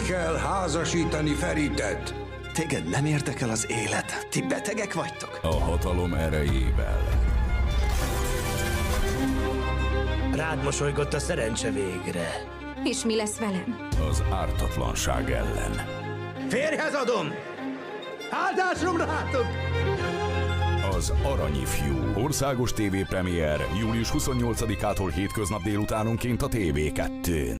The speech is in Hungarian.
kell házasítani Feritet. Téged nem érdekel az élet? Ti betegek vagytok? A hatalom erejével. Rád mosolygott a szerencse végre. És mi lesz velem? Az ártatlanság ellen. Férjhez adom! Áldásom rátok! Az Aranyifjú. Országos tévépremiér július 28-ától hétköznap délutánonként a TV2-n.